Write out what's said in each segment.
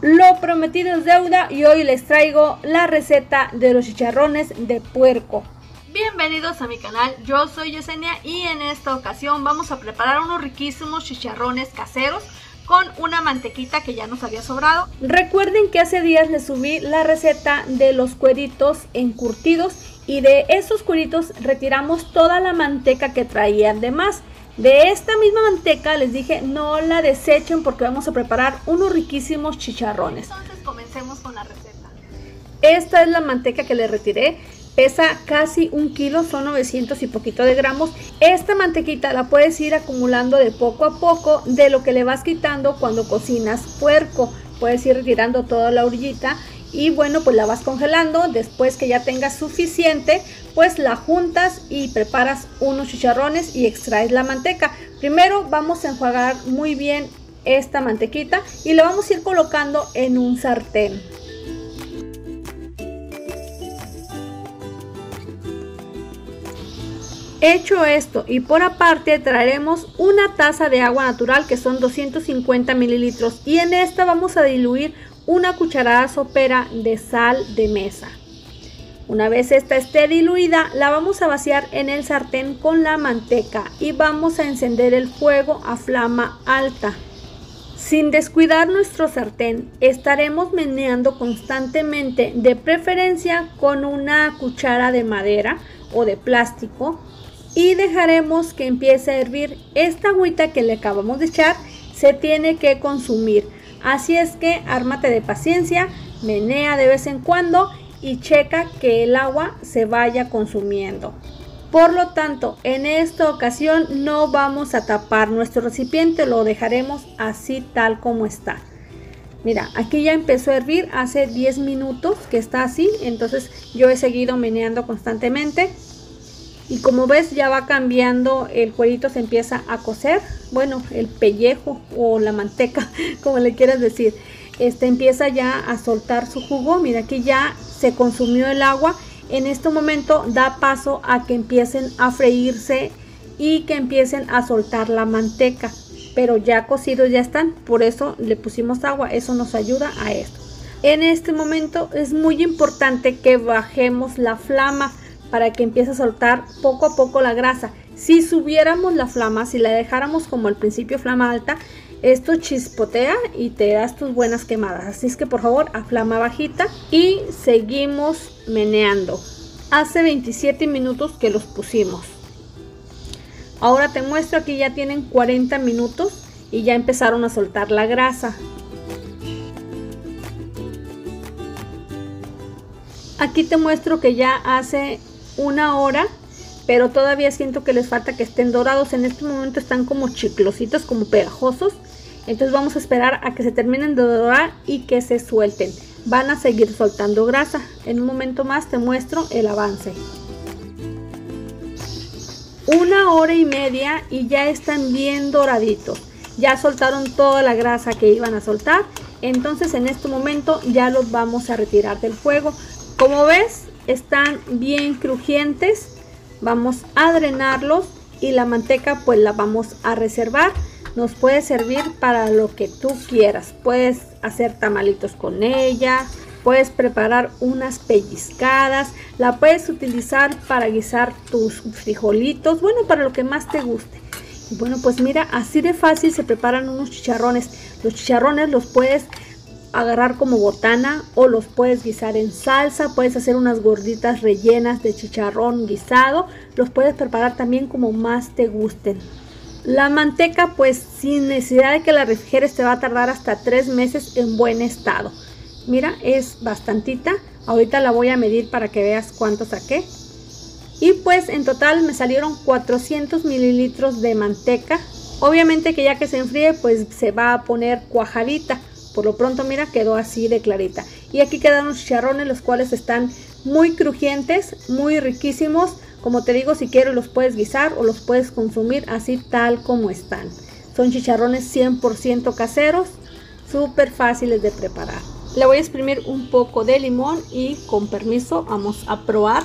Lo prometido es deuda y hoy les traigo la receta de los chicharrones de puerco. Bienvenidos a mi canal, yo soy Yesenia y en esta ocasión vamos a preparar unos riquísimos chicharrones caseros con una mantequita que ya nos había sobrado. Recuerden que hace días les subí la receta de los cueritos encurtidos y de esos cueritos retiramos toda la manteca que traían de más. De esta misma manteca les dije no la desechen porque vamos a preparar unos riquísimos chicharrones. Entonces comencemos con la receta. Esta es la manteca que le retiré, pesa casi 1 kilo, son 900 y poquito de gramos. Esta mantequita la puedes ir acumulando de poco a poco de lo que le vas quitando cuando cocinas puerco. Puedes ir retirando toda la orillita y bueno, pues la vas congelando. Después que ya tengas suficiente, pues la juntas y preparas unos chicharrones y extraes la manteca. Primero vamos a enjuagar muy bien esta mantequita y la vamos a ir colocando en un sartén. Hecho esto y por aparte traeremos una taza de agua natural que son 250 mililitros y en esta vamos a diluir una cucharada sopera de sal de mesa. Una vez esta esté diluida, la vamos a vaciar en el sartén con la manteca y vamos a encender el fuego a flama alta. Sin descuidar nuestro sartén, estaremos meneando constantemente, de preferencia con una cuchara de madera o de plástico, y dejaremos que empiece a hervir. Esta agüita que le acabamos de echar se tiene que consumir. Así es que ármate de paciencia, menea de vez en cuando y checa que el agua se vaya consumiendo. Por lo tanto, en esta ocasión no vamos a tapar nuestro recipiente, lo dejaremos así tal como está. Mira, aquí ya empezó a hervir hace 10 minutos que está así, entonces yo he seguido meneando constantemente. Y como ves ya va cambiando, el cuerito se empieza a cocer, bueno, el pellejo o la manteca, como le quieras decir, empieza ya a soltar su jugo. Mira, aquí ya se consumió el agua. En este momento da paso a que empiecen a freírse y que empiecen a soltar la manteca, pero ya cocidos ya están, por eso le pusimos agua, eso nos ayuda a esto. En este momento es muy importante que bajemos la flama para que empiece a soltar poco a poco la grasa. Si subiéramos la flama, si la dejáramos como al principio flama alta, esto chispotea y te das tus buenas quemadas. Así es que por favor a flama bajita y seguimos meneando. Hace 27 minutos que los pusimos. Ahora te muestro, aquí ya tienen 40 minutos y ya empezaron a soltar la grasa. Aquí te muestro que ya hace 1 hora, pero todavía siento que les falta que estén dorados. En este momento están como chiclositos, como pegajosos. Entonces vamos a esperar a que se terminen de dorar y que se suelten. Van a seguir soltando grasa. En un momento más te muestro el avance. 1 hora y media y ya están bien doraditos. Ya soltaron toda la grasa que iban a soltar. Entonces en este momento ya los vamos a retirar del fuego. Como ves, están bien crujientes. Vamos a drenarlos y la manteca pues la vamos a reservar. Nos puede servir para lo que tú quieras. Puedes hacer tamalitos con ella, puedes preparar unas pellizcadas, la puedes utilizar para guisar tus frijolitos, bueno, para lo que más te guste. Y bueno, pues mira, así de fácil se preparan unos chicharrones. Los chicharrones los puedes agarrar como botana o los puedes guisar en salsa, puedes hacer unas gorditas rellenas de chicharrón guisado, los puedes preparar también como más te gusten. La manteca pues sin necesidad de que la refrigeres te va a tardar hasta 3 meses en buen estado. Mira, es bastantita, ahorita la voy a medir para que veas cuánto saqué. Y pues en total me salieron 400 mililitros de manteca. Obviamente que ya que se enfríe pues se va a poner cuajadita. Por lo pronto mira, quedó así de clarita. Y aquí quedan los chicharrones, los cuales están muy crujientes, muy riquísimos. Como te digo, si quieres los puedes guisar o los puedes consumir así tal como están. Son chicharrones 100% caseros, súper fáciles de preparar. Le voy a exprimir un poco de limón y con permiso vamos a probar.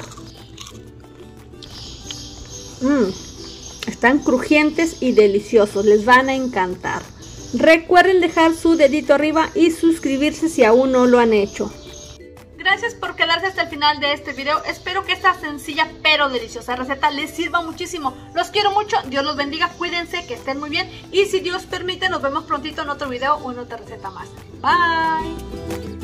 Están crujientes y deliciosos, les van a encantar. Recuerden dejar su dedito arriba y suscribirse si aún no lo han hecho. Gracias por quedarse hasta el final de este video. Espero que esta sencilla pero deliciosa receta les sirva muchísimo. Los quiero mucho, Dios los bendiga, cuídense, que estén muy bien. Y si Dios permite, nos vemos prontito en otro video o en otra receta más. Bye.